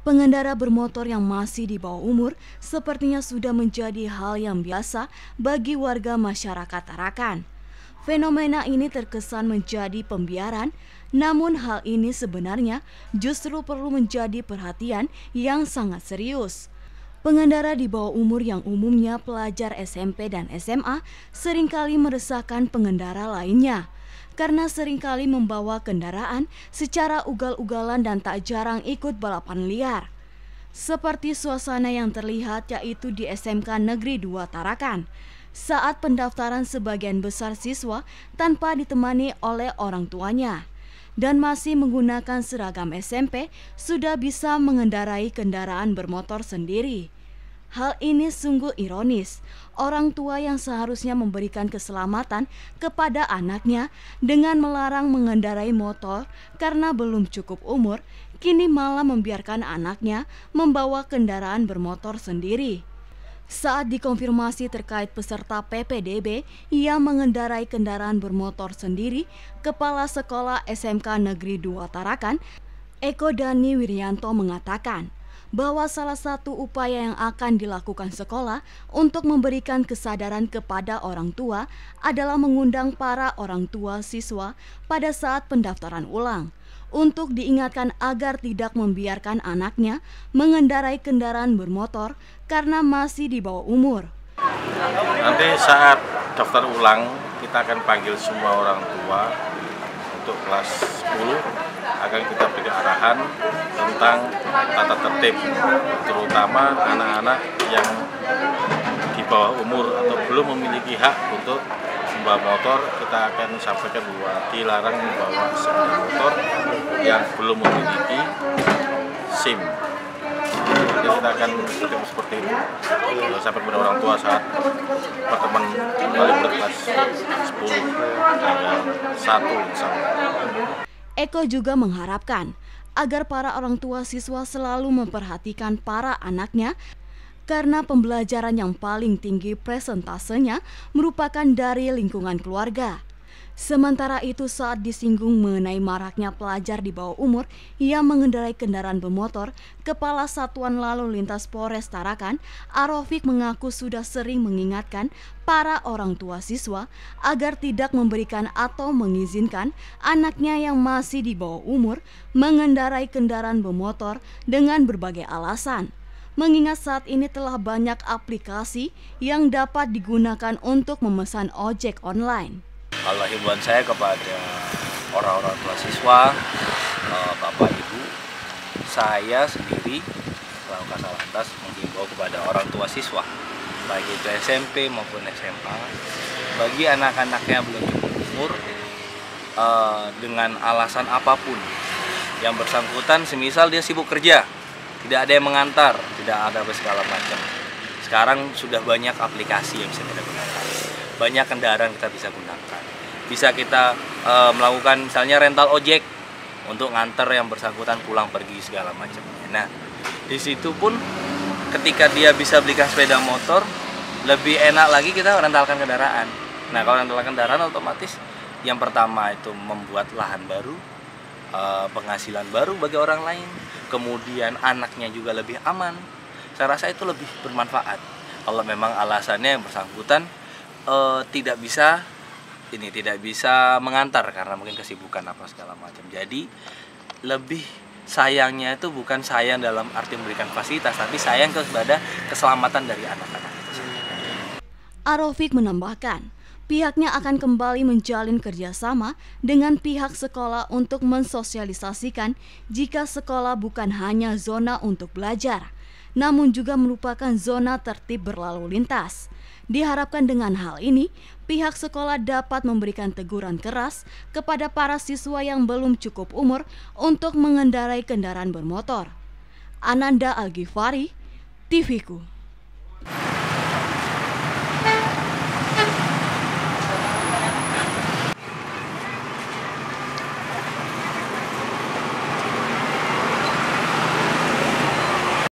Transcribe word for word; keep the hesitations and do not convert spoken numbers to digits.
Pengendara bermotor yang masih di bawah umur sepertinya sudah menjadi hal yang biasa bagi warga masyarakat Tarakan. Fenomena ini terkesan menjadi pembiaran, namun hal ini sebenarnya justru perlu menjadi perhatian yang sangat serius. Pengendara di bawah umur yang umumnya pelajar S M P dan S M A seringkali meresahkan pengendara lainnya karena seringkali membawa kendaraan secara ugal-ugalan dan tak jarang ikut balapan liar. Seperti suasana yang terlihat yaitu di S M K Negeri dua Tarakan, saat pendaftaran sebagian besar siswa tanpa ditemani oleh orang tuanya dan masih menggunakan seragam S M P sudah bisa mengendarai kendaraan bermotor sendiri. Hal ini sungguh ironis. Orang tua yang seharusnya memberikan keselamatan kepada anaknya dengan melarang mengendarai motor karena belum cukup umur, kini malah membiarkan anaknya membawa kendaraan bermotor sendiri. Saat dikonfirmasi terkait peserta P P D B yang mengendarai kendaraan bermotor sendiri, Kepala Sekolah S M K Negeri dua Tarakan, Eko Dani Wiryanto mengatakan bahwa salah satu upaya yang akan dilakukan sekolah untuk memberikan kesadaran kepada orang tua adalah mengundang para orang tua siswa pada saat pendaftaran ulang untuk diingatkan agar tidak membiarkan anaknya mengendarai kendaraan bermotor karena masih di bawah umur. Nanti saat daftar ulang kita akan panggil semua orang tua untuk kelas sepuluh akan kita beri arahan tentang tata tertib, terutama anak-anak yang di bawah umur atau belum memiliki hak untuk membawa motor. Kita akan sampaikan bahwa dilarang membawa sepeda motor yang belum memiliki SIM. Jadi kita akan bertemu seperti itu sampai kepada orang tua saat pertemuan kembali berkelas sepuluh tanggal satu insya Allah. Eko juga mengharapkan agar para orang tua siswa selalu memperhatikan para anaknya karena pembelajaran yang paling tinggi presentasenya merupakan dari lingkungan keluarga. Sementara itu saat disinggung mengenai maraknya pelajar di bawah umur yang mengendarai kendaraan bermotor, Kepala Satuan Lalu Lintas Polres Tarakan, Arofik mengaku sudah sering mengingatkan para orang tua siswa agar tidak memberikan atau mengizinkan anaknya yang masih di bawah umur mengendarai kendaraan bermotor dengan berbagai alasan. Mengingat saat ini telah banyak aplikasi yang dapat digunakan untuk memesan ojek online. Kalau himbauan saya kepada orang-orang tua siswa, Bapak Ibu, saya sendiri selaku Kasal Lantas menghimbau kepada orang tua siswa, baik itu S M P maupun S M A, bagi anak-anaknya belum cukup umur, dengan alasan apapun yang bersangkutan, semisal dia sibuk kerja, tidak ada yang mengantar, tidak ada segala macam. Sekarang sudah banyak aplikasi yang bisa kita gunakan, banyak kendaraan kita bisa gunakan. Bisa kita e, melakukan misalnya rental ojek untuk nganter yang bersangkutan pulang pergi segala macamnya. Nah, di situ pun ketika dia bisa belikan sepeda motor, lebih enak lagi kita rentalkan kendaraan. Nah, kalau rentalkan kendaraan otomatis yang pertama itu membuat lahan baru, e, penghasilan baru bagi orang lain. Kemudian anaknya juga lebih aman. Saya rasa itu lebih bermanfaat. Kalau memang alasannya yang bersangkutan e, tidak bisa ini tidak bisa mengantar karena mungkin kesibukan apa segala macam. Jadi lebih sayangnya itu bukan sayang dalam arti memberikan fasilitas, tapi sayang kepada keselamatan dari anak-anak itu sendiri. Arofik menambahkan, pihaknya akan kembali menjalin kerjasama dengan pihak sekolah untuk mensosialisasikan jika sekolah bukan hanya zona untuk belajar, namun juga merupakan zona tertib berlalu lintas. Diharapkan dengan hal ini, pihak sekolah dapat memberikan teguran keras kepada para siswa yang belum cukup umur untuk mengendarai kendaraan bermotor. Ananda Al-Ghifari, T V ku.